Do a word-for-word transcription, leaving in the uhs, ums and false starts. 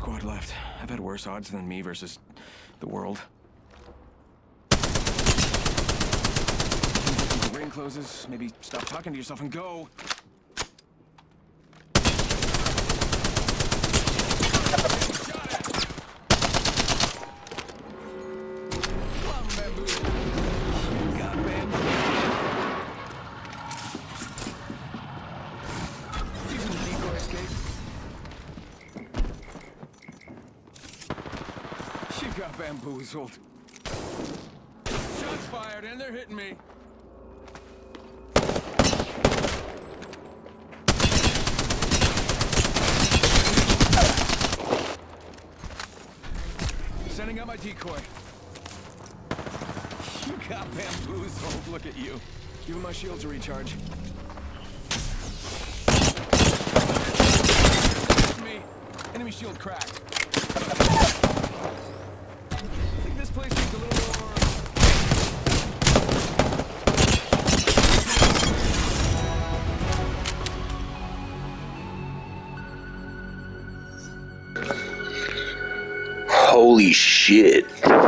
squad left. I've had worse odds than me versus the world. The ring closes. Maybe stop talking to yourself and go. Got bamboozled. Shots fired and they're hitting me. Sending out my decoy. You got bamboozled. Look at you. Give him my shield to recharge. Me. Enemy shield cracked. This place needs a little more. Holy shit.